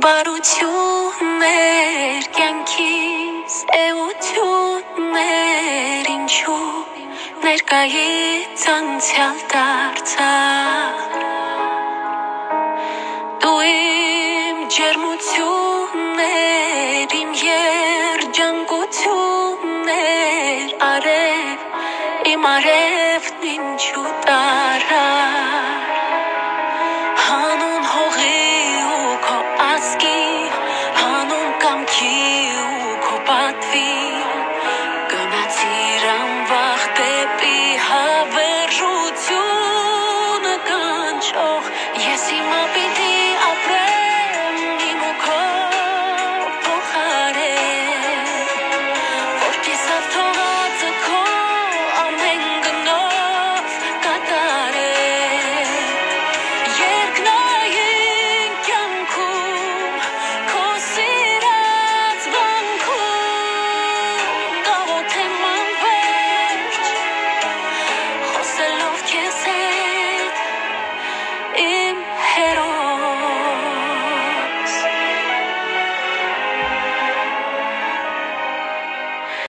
Բարություններ կյանքիս էություններ ինչու ներկայից անցյալ դարձա Դու իմ ջերմություններ իմ երջանկություններ արև իմ արևն ինչու տարա